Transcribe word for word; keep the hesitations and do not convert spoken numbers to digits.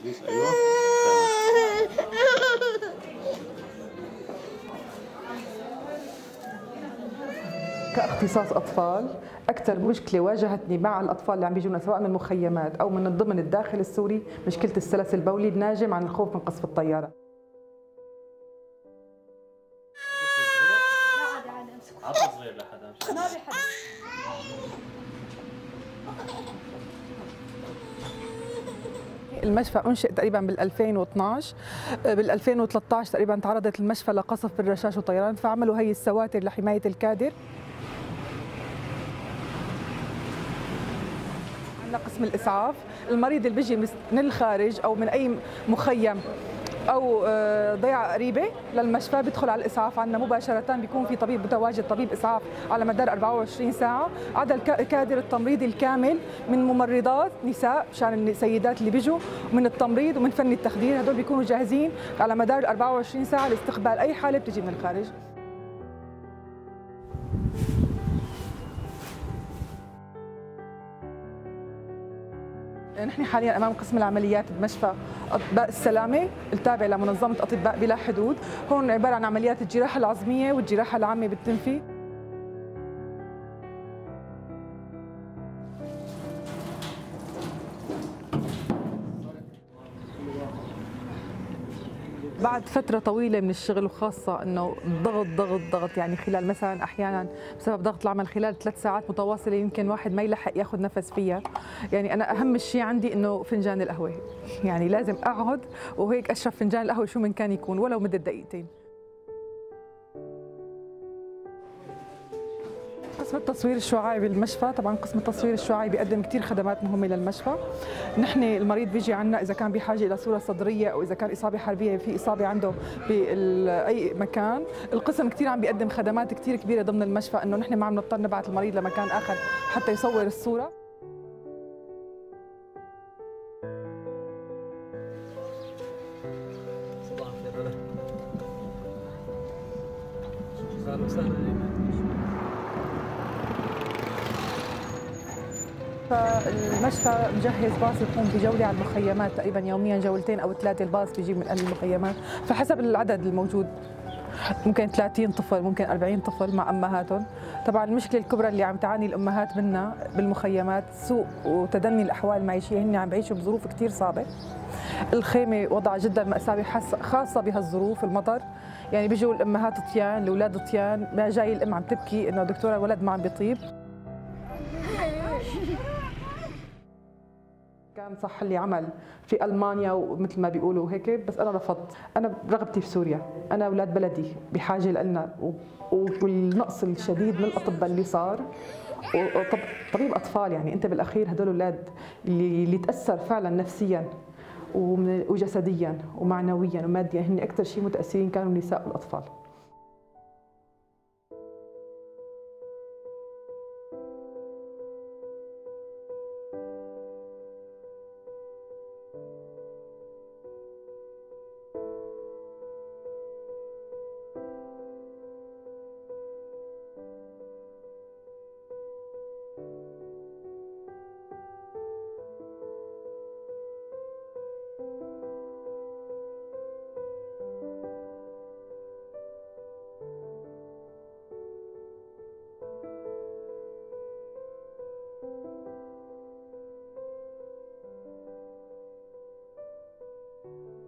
بزيز. ايوه كاختصاص اطفال، اكثر مشكله واجهتني مع الاطفال اللي عم بيجونا سواء من المخيمات او من ضمن الداخل السوري مشكله السلس البولي الناجم عن الخوف من قصف الطياره. عطى صغير لحدا مش ما بيحب. المشفى انشئ تقريبا بال ألفين واثنعش، بال ألفين وثلاثة عشر تقريبا تعرضت المشفى لقصف بالرشاش والطيران، فعملوا هي السواتر لحمايه الكادر. عندنا قسم الاسعاف، المريض اللي بيجي من الخارج او من اي مخيم او ضيعه قريبه للمشفى بيدخل على الاسعاف عندنا مباشره، بيكون في طبيب متواجد، طبيب اسعاف على مدار أربعة وعشرين ساعه، عدا الكادر التمريضي الكامل من ممرضات نساء مشان السيدات اللي بيجوا، ومن التمريض ومن فني التخدير، هدول بيكونوا جاهزين على مدار أربعة وعشرين ساعه لاستقبال اي حاله بتجي من الخارج. نحن حاليا امام قسم العمليات بمشفى اطباء السلامه التابع لمنظمه اطباء بلا حدود، هون عباره عن عمليات الجراحه العظميه والجراحه العامه بالتنفي. بعد فترة طويلة من الشغل، وخاصة انه ضغط ضغط ضغط، يعني خلال مثلا احيانا بسبب ضغط العمل خلال ثلاث ساعات متواصلة يمكن واحد ما يلحق ياخذ نفس فيها، يعني انا اهم شيء عندي انه فنجان القهوة، يعني لازم اقعد وهيك اشرب فنجان القهوة شو من كان يكون ولو مدة دقيقتين. قسم التصوير الشعاعي بالمشفى، طبعا قسم التصوير الشعاعي بيقدم كثير خدمات مهمه للمشفى. نحن المريض بيجي عندنا اذا كان بحاجه الى صوره صدريه او اذا كان اصابه حربيه، في اصابه عنده باي مكان، القسم كثير عم بيقدم خدمات كثير كبيره ضمن المشفى، انه نحن ما عم نضطر نبعث المريض لمكان اخر حتى يصور الصوره. صباح الخير. اهلا وسهلا. فالمشفى مجهز باص يقوم بجوله على المخيمات تقريبا يوميا، جولتين او ثلاثه، الباص بيجيب من اهل المخيمات فحسب العدد الموجود، ممكن ثلاثين طفل، ممكن أربعين طفل مع امهاتهم. طبعا المشكله الكبرى اللي عم تعاني الامهات منها بالمخيمات سوء وتدني الاحوال المعيشيه، هن عم بيعيشوا بظروف كثير صعبه. الخيمه وضعها جدا مأساوي خاصه بهالظروف المطر، يعني بيجوا الامهات طيان، الاولاد طيان، ما جاي الام عم تبكي انه دكتوره الولد ما عم بيطيب. كان صح لي عمل في المانيا ومثل ما بيقولوا هيك، بس انا رفضت، انا رغبتي في سوريا، انا اولاد بلدي بحاجه لنا، والنقص الشديد من الاطباء اللي صار، وطبيب اطفال، يعني انت بالاخير هدول الاولاد اللي اللي تاثر فعلا نفسيا وجسديا ومعنويا وماديا، هن اكثر شيء متاثرين كانوا النساء والاطفال. you